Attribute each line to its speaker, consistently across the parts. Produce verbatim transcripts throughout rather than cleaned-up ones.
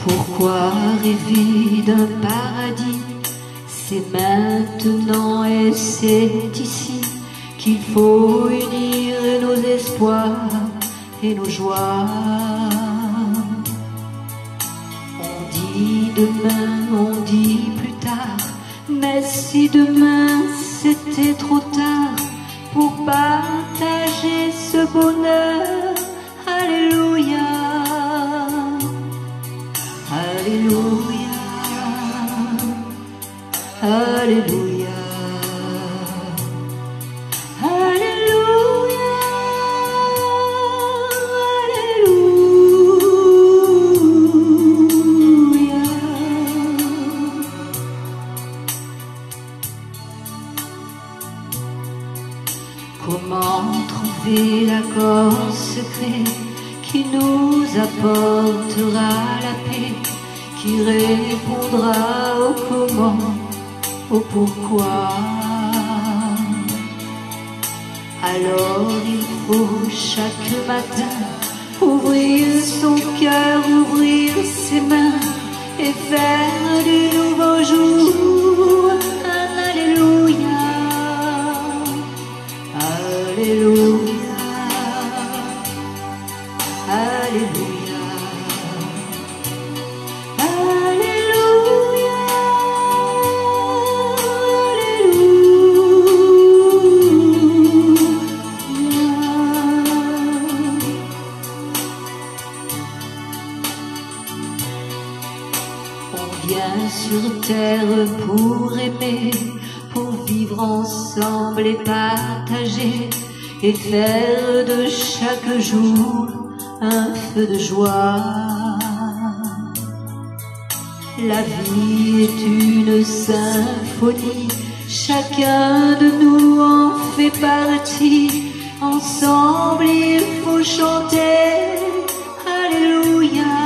Speaker 1: Pourquoi rêver d'un paradis? C'est maintenant et c'est ici qu'il faut unir nos espoirs et nos joies. On dit demain, on dit plus tard, mais si demain c'était trop tard pour partager ce bonheur, alléluia, alléluia, alléluia. Comment trouver l'accord secret qui nous apportera la paix, qui répondra au comment, au pourquoi? Alors il faut chaque matin ouvrir son cœur, ouvrir ses mains et faire du nouveau jour un alléluia. Alléluia, alléluia, alléluia, alléluia. On vient sur terre pour aimer, pour vivre ensemble et partager, et faire de chaque jour un feu de joie. La vie est une symphonie, chacun de nous en fait partie. Ensemble il faut chanter alléluia,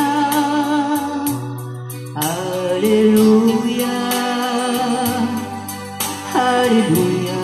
Speaker 1: alléluia, alléluia.